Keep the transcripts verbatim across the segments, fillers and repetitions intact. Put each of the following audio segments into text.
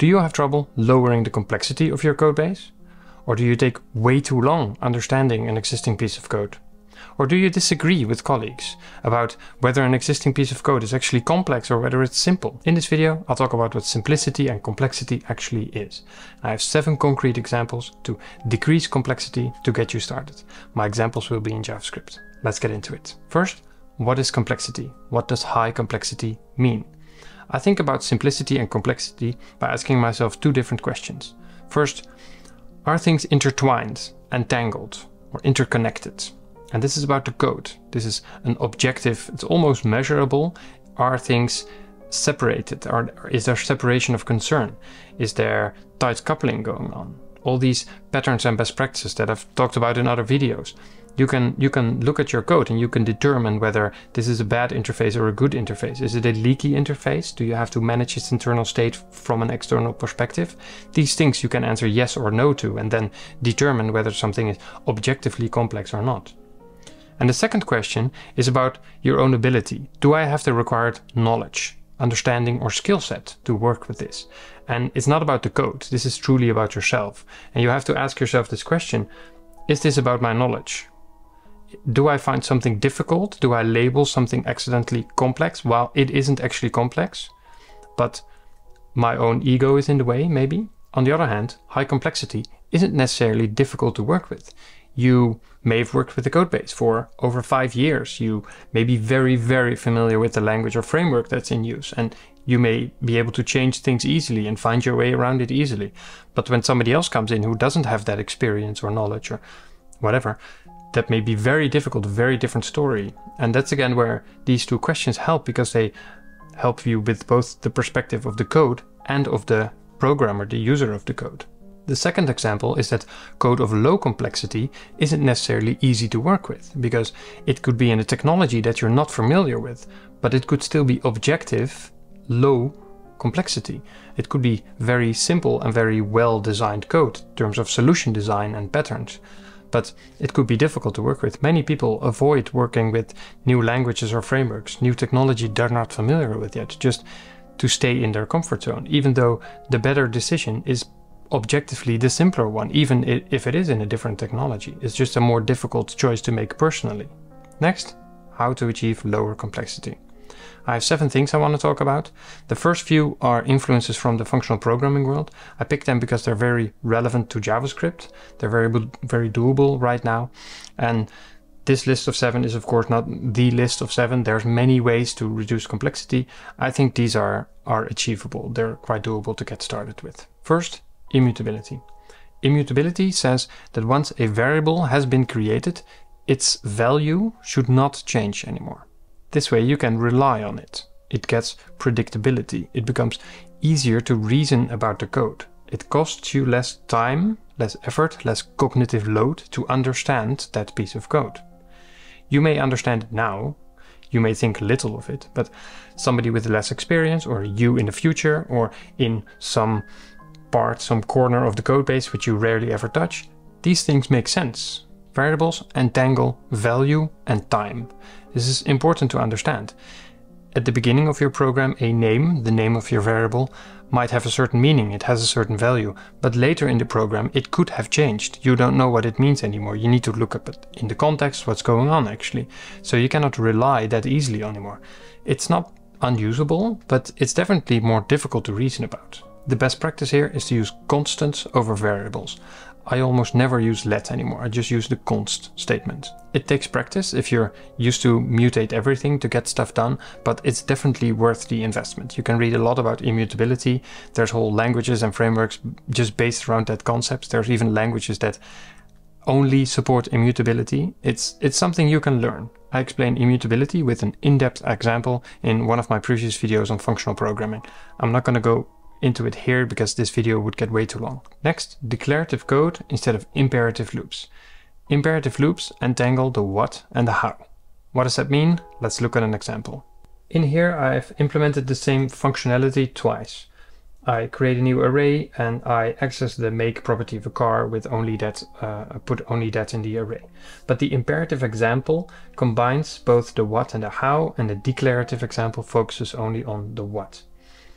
Do you have trouble lowering the complexity of your code base? Or do you take way too long understanding an existing piece of code? Or do you disagree with colleagues about whether an existing piece of code is actually complex or whether it's simple? In this video, I'll talk about what simplicity and complexity actually is. I have seven concrete examples to decrease complexity to get you started. My examples will be in JavaScript. Let's get into it. First, what is complexity? What does high complexity mean? I think about simplicity and complexity by asking myself two different questions. First, are things intertwined, entangled, or interconnected? And this is about the code. This is an objective, it's almost measurable. Are things separated? Are, is there separation of concern? Is there tight coupling going on? All these patterns and best practices that I've talked about in other videos. You can, you can look at your code and you can determine whether this is a bad interface or a good interface. Is it a leaky interface? Do you have to manage its internal state from an external perspective? These things you can answer yes or no to and then determine whether something is objectively complex or not. And the second question is about your own ability. Do I have the required knowledge, understanding or skill set to work with this? And it's not about the code. This is truly about yourself. And you have to ask yourself this question, is this about my knowledge? Do I find something difficult? Do I label something accidentally complex while it isn't actually complex? But my own ego is in the way, maybe? On the other hand, high complexity isn't necessarily difficult to work with. You may have worked with the code base for over five years. You may be very, very familiar with the language or framework that's in use, and you may be able to change things easily and find your way around it easily. But when somebody else comes in who doesn't have that experience or knowledge or whatever, that may be very difficult, a very different story. And that's again where these two questions help, because they help you with both the perspective of the code and of the programmer, the user of the code. The second example is that code of low complexity isn't necessarily easy to work with, because it could be in a technology that you're not familiar with, but it could still be objective, low complexity. It could be very simple and very well designed code in terms of solution design and patterns. But it could be difficult to work with. Many people avoid working with new languages or frameworks, new technology they're not familiar with yet, just to stay in their comfort zone, even though the better decision is objectively the simpler one, even if it is in a different technology. It's just a more difficult choice to make personally. Next, how to achieve lower complexity. I have seven things I want to talk about. The first few are influences from the functional programming world. I picked them because they're very relevant to JavaScript. They're very, very doable right now. And this list of seven is of course not the list of seven. There's many ways to reduce complexity. I think these are, are achievable. They're quite doable to get started with. First, immutability. Immutability says that once a variable has been created, its value should not change anymore. This way you can rely on it. It gets predictability. It becomes easier to reason about the code. It costs you less time, less effort, less cognitive load to understand that piece of code. You may understand it now, you may think little of it, but somebody with less experience, or you in the future, or in some part, some corner of the code base which you rarely ever touch, these things make sense. Variables entangle value and time. This is important to understand. At the beginning of your program, a name, the name of your variable, might have a certain meaning, it has a certain value, but later in the program it could have changed. You don't know what it means anymore. You need to look up it in the context, what's going on actually. So you cannot rely that easily anymore. It's not unusable, but it's definitely more difficult to reason about. The best practice here is to use constants over variables. I almost never use let anymore, I just use the const statement. It takes practice if you're used to mutate everything to get stuff done, but it's definitely worth the investment. You can read a lot about immutability. There's whole languages and frameworks just based around that concept. There's even languages that only support immutability. It's, it's something you can learn. I explain immutability with an in-depth example in one of my previous videos on functional programming. I'm not going to go into it here because this video would get way too long. Next, declarative code instead of imperative loops. Imperative loops entangle the what and the how. What does that mean? Let's look at an example. In here I've implemented the same functionality twice. I create a new array and I access the make property of a car with only that, uh, put only that in the array. But the imperative example combines both the what and the how, and the declarative example focuses only on the what.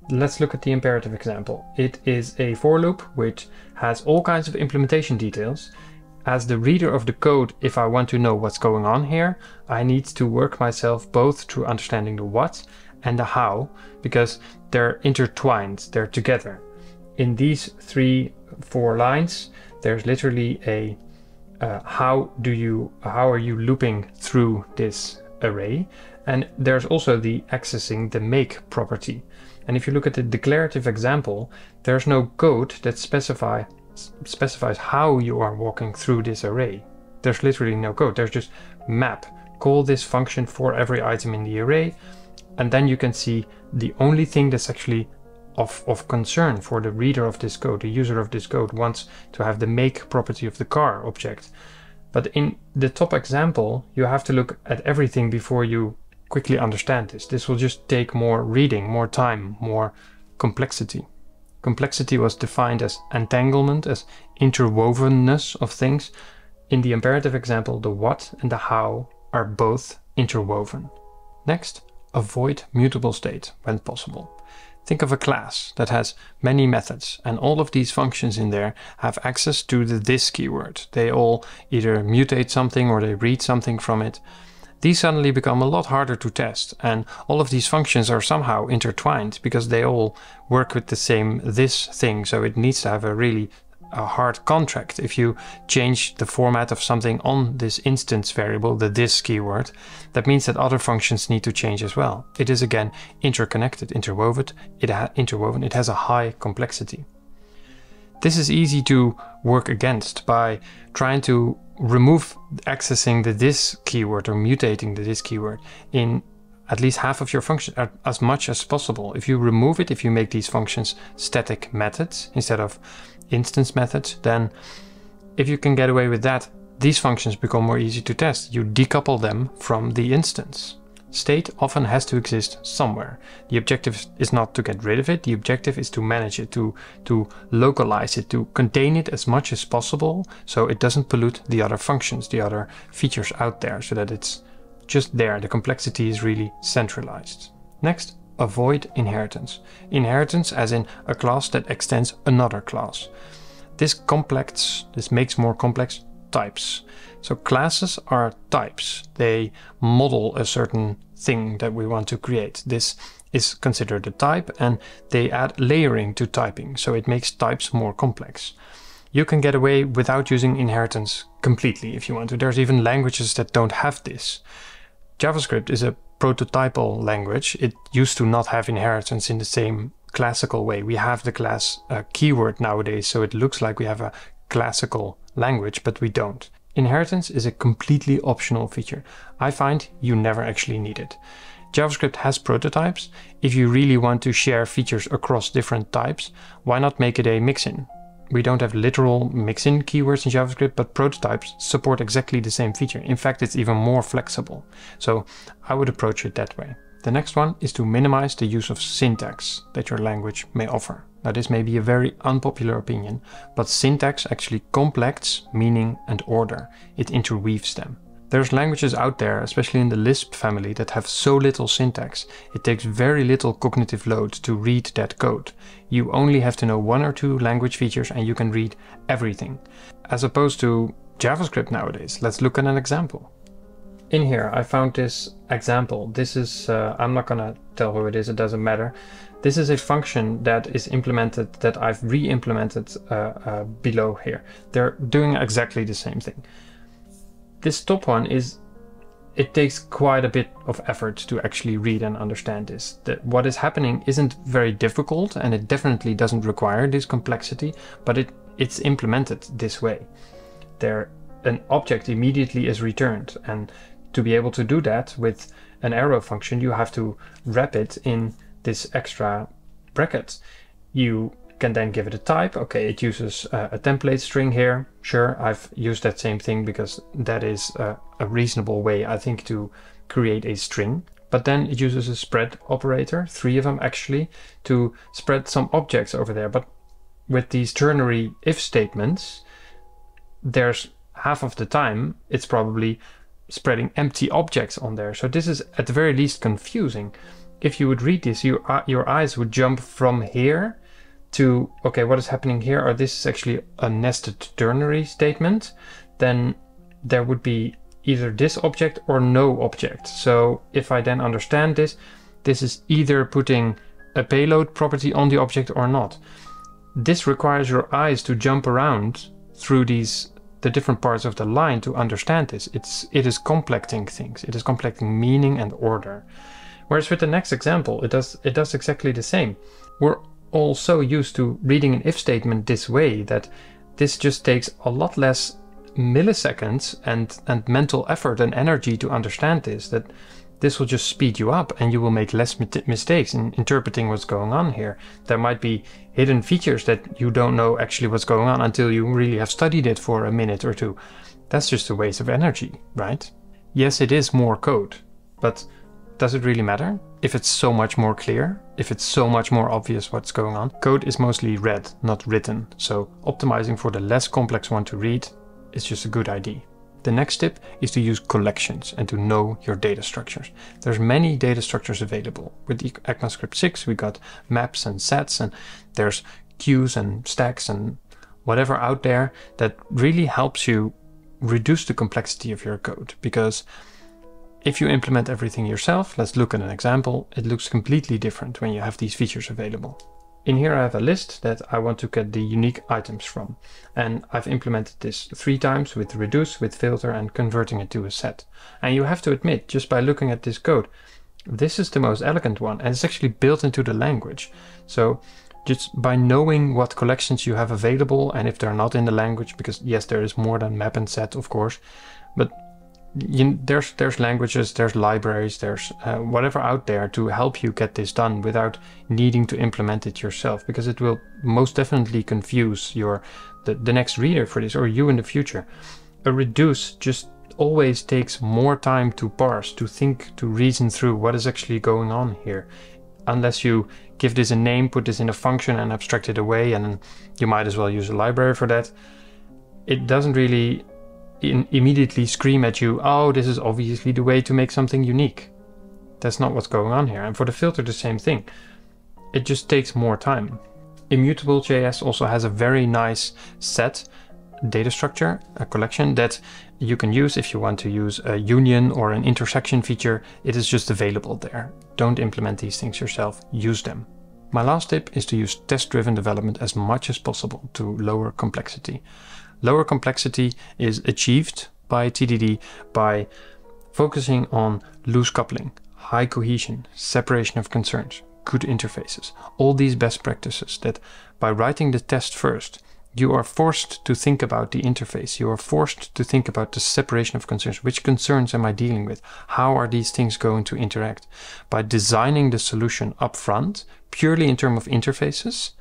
Let's look at the imperative example. It is a for loop which has all kinds of implementation details. As the reader of the code, if I want to know what's going on here, I need to work myself both through understanding the what and the how, because they're intertwined, they're together. In these three, four lines, there's literally a uh, how do you, how are you looping through this array? And there's also the accessing the make property. And if you look at the declarative example, there's no code that specify, specifies how you are walking through this array. There's literally no code. There's just map. Call this function for every item in the array. And then you can see the only thing that's actually of, of concern for the reader of this code, the user of this code, wants to have the make property of the car object. But in the top example, you have to look at everything before you quickly understand this. This will just take more reading, more time, more complexity. Complexity was defined as entanglement, as interwovenness of things. In the imperative example, the what and the how are both interwoven. Next, avoid mutable state when possible. Think of a class that has many methods, and all of these functions in there have access to the this keyword. They all either mutate something or they read something from it. These suddenly become a lot harder to test, and all of these functions are somehow intertwined because they all work with the same this thing, so it needs to have a really a hard contract. If you change the format of something on this instance variable, the this keyword, that means that other functions need to change as well. It is again interconnected, interwoven, it, ha interwoven, it has a high complexity. This is easy to work against by trying to remove accessing the this keyword or mutating the this keyword in at least half of your function, as much as possible. If you remove it, if you make these functions static methods instead of instance methods, then if you can get away with that, these functions become more easy to test. You decouple them from the instance. State often has to exist somewhere. The objective is not to get rid of it, the objective is to manage it, to, to localize it, to contain it as much as possible so it doesn't pollute the other functions, the other features out there, so that it's just there. The complexity is really centralized. Next, avoid inheritance. Inheritance as in a class that extends another class. This complex, this makes more complex types. So classes are types. They model a certain thing that we want to create. This is considered a type, and they add layering to typing, so it makes types more complex. You can get away without using inheritance completely if you want to. There's even languages that don't have this. JavaScript is a prototypal language. It used to not have inheritance in the same classical way. We have the class uh, keyword nowadays, so it looks like we have a classical language, but we don't. Inheritance is a completely optional feature. I find you never actually need it. JavaScript has prototypes. If you really want to share features across different types, why not make it a mixin? We don't have literal mixin keywords in JavaScript, but prototypes support exactly the same feature. In fact, it's even more flexible. So I would approach it that way. The next one is to minimize the use of syntax that your language may offer. Now, this may be a very unpopular opinion, but syntax actually complex meaning and order. It interweaves them. There's languages out there, especially in the Lisp family, that have so little syntax. It takes very little cognitive load to read that code. You only have to know one or two language features and you can read everything. As opposed to JavaScript nowadays. Let's look at an example. In here, I found this example. This is, uh, I'm not gonna tell who it is, it doesn't matter. This is a function that is implemented, that I've re-implemented uh, uh, below here. They're doing exactly the same thing. This top one is, it takes quite a bit of effort to actually read and understand this. That what is happening isn't very difficult, and it definitely doesn't require this complexity, but it, it's implemented this way. There, an object immediately is returned, and to be able to do that with an arrow function, you have to wrap it in this extra bracket. You can then give it a type. Okay, it uses uh, a template string here. Sure, I've used that same thing because that is uh, a reasonable way, I think, to create a string. But then it uses a spread operator, three of them actually, to spread some objects over there. But with these ternary if statements, there's half of the time it's probably spreading empty objects on there. So this is at the very least confusing. if you would read this, your, uh, your eyes would jump from here to, okay, what is happening here? Or this is actually a nested ternary statement. Then there would be either this object or no object. So if I then understand this, this is either putting a payload property on the object or not. This requires your eyes to jump around through these the different parts of the line to understand this. It's it is complecting things. It is complecting meaning and order. Whereas with the next example, it does it does exactly the same. We're all so used to reading an if statement this way that this just takes a lot less milliseconds and and mental effort and energy to understand this, that this will just speed you up and you will make less mistakes in interpreting what's going on here. There might be hidden features that you don't know actually what's going on until you really have studied it for a minute or two. That's just a waste of energy, right? Yes, it is more code, but does it really matter if it's so much more clear, if it's so much more obvious what's going on? Code is mostly read, not written, so optimizing for the less complex one to read is just a good idea. The next tip is to use collections and to know your data structures. There's many data structures available. With ECMAScript six we got maps and sets, and there's queues and stacks and whatever out there that really helps you reduce the complexity of your code. Because if you implement everything yourself, let's look at an example, it looks completely different when you have these features available. In here I have a list that I want to get the unique items from, and I've implemented this three times with reduce, with filter, and converting it to a set. And you have to admit, just by looking at this code, this is the most elegant one, and it's actually built into the language. So just by knowing what collections you have available, and if they're not in the language, because yes, there is more than map and set, of course, but You, there's there's languages, there's libraries, there's uh, whatever out there to help you get this done without needing to implement it yourself, because it will most definitely confuse your the, the next reader for this, or you in the future. A reduce just always takes more time to parse, to think, to reason through what is actually going on here. Unless you give this a name, put this in a function and abstract it away, and you might as well use a library for that. It doesn't really In immediately scream at you, oh, this is obviously the way to make something unique. That's not what's going on here. And for the filter, the same thing. It just takes more time. Immutable J S also has a very nice set data structure, a collection that you can use if you want to use a union or an intersection feature. It is just available there. Don't implement these things yourself, use them. My last tip is to use test-driven development as much as possible to lower complexity. Lower complexity is achieved by T D D by focusing on loose coupling, high cohesion, separation of concerns, good interfaces, all these best practices that by writing the test first, you are forced to think about the interface. You are forced to think about the separation of concerns. Which concerns am I dealing with? How are these things going to interact? By designing the solution up front, purely in terms of interfaces,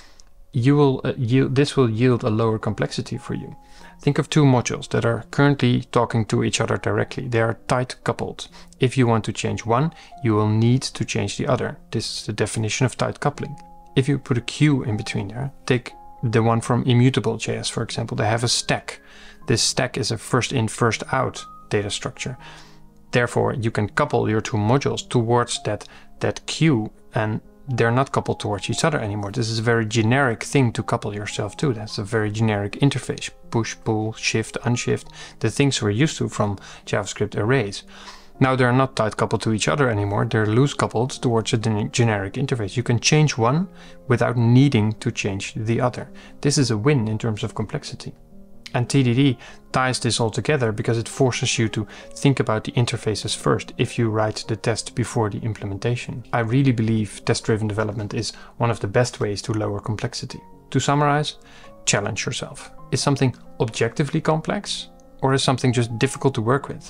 you will uh, yield, this will yield a lower complexity for you. Think of two modules that are currently talking to each other directly. They are tight coupled. If you want to change one, you will need to change the other. This is the definition of tight coupling. If you put a queue in between there, take the one from Immutable J S, for example. They have a stack. This stack is a first in, first out data structure. Therefore, you can couple your two modules towards that, that queue, and they're not coupled towards each other anymore. This is a very generic thing to couple yourself to. That's a very generic interface. Push, pull, shift, unshift. The things we're used to from JavaScript arrays. Now they're not tight coupled to each other anymore. They're loose coupled towards a generic interface. You can change one without needing to change the other. This is a win in terms of complexity. And T D D ties this all together because it forces you to think about the interfaces first if you write the test before the implementation. I really believe test-driven development is one of the best ways to lower complexity. To summarize, challenge yourself. Is something objectively complex, or is something just difficult to work with?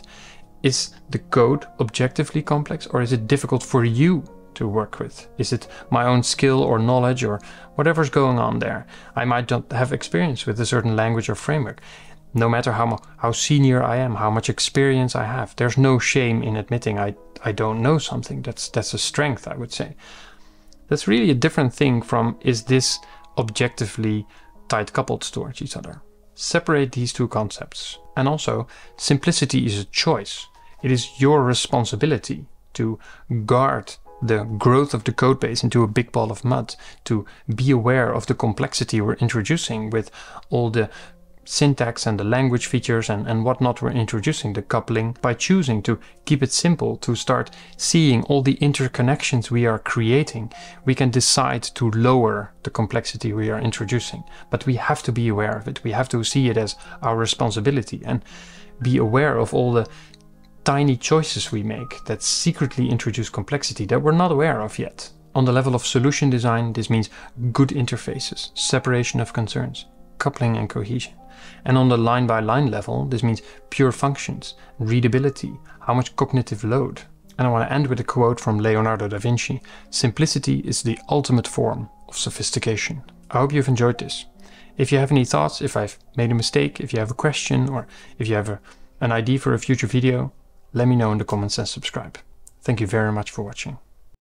Is the code objectively complex, or is it difficult for you to work with? Is it my own skill or knowledge or whatever's going on there? I might not have experience with a certain language or framework. No matter how, how senior I am, how much experience I have, there's no shame in admitting I, I don't know something. That's, that's a strength, I would say. That's really a different thing from, is this objectively tight coupled towards each other? Separate these two concepts. And also, simplicity is a choice. It is your responsibility to guard the growth of the codebase into a big ball of mud, to be aware of the complexity we're introducing with all the syntax and the language features and, and whatnot we're introducing, the coupling, by choosing to keep it simple, to start seeing all the interconnections we are creating, we can decide to lower the complexity we are introducing. But we have to be aware of it. We have to see it as our responsibility and be aware of all the tiny choices we make that secretly introduce complexity that we're not aware of yet. On the level of solution design, this means good interfaces, separation of concerns, coupling and cohesion. And on the line-by-line level, this means pure functions, readability, how much cognitive load. And I want to end with a quote from Leonardo da Vinci: "Simplicity is the ultimate form of sophistication." I hope you've enjoyed this. If you have any thoughts, if I've made a mistake, if you have a question, or if you have a, an idea for a future video, let me know in the comments and subscribe. Thank you very much for watching.